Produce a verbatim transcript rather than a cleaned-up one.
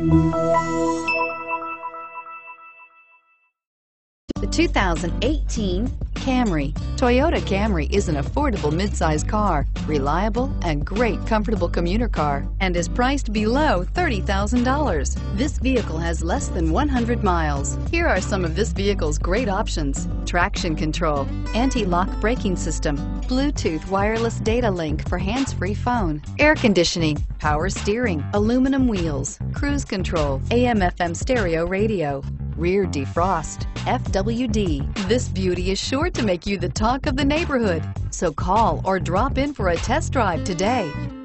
The two thousand eighteen Camry. Toyota Camry is an affordable midsize car, reliable and great comfortable commuter car, and is priced below thirty thousand dollars. This vehicle has less than one hundred miles. Here are some of this vehicle's great options: traction control, anti-lock braking system, Bluetooth wireless data link for hands-free phone, air conditioning, power steering, aluminum wheels, cruise control, A M F M stereo radio, rear defrost, F W D. This beauty is sure to make you the talk of the neighborhood. So call or drop in for a test drive today.